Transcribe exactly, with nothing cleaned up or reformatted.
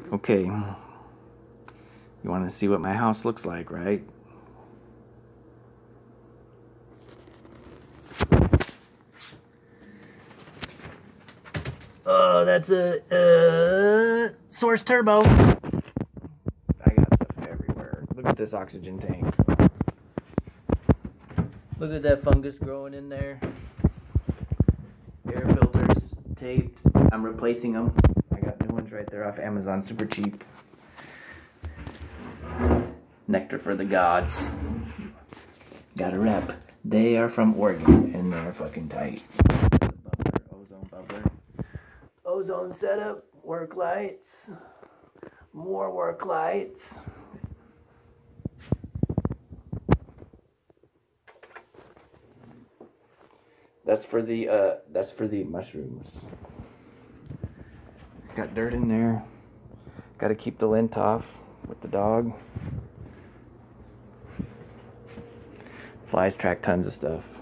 Okay, you want to see what my house looks like, right? Oh, that's a uh, Source Turbo. I got stuff everywhere. Look at this oxygen tank. Look at that fungus growing in there. Air filters taped. I'm replacing them. I got new ones right there off Amazon, super cheap. Nectar for the gods. Got a rep. They are from Oregon and they're fucking tight. Bubbler, ozone bubbler. Ozone setup, work lights, more work lights. That's for the uh that's for the mushrooms. Got dirt in there. Got to keep the lint off with the dog. Flies track tons of stuff.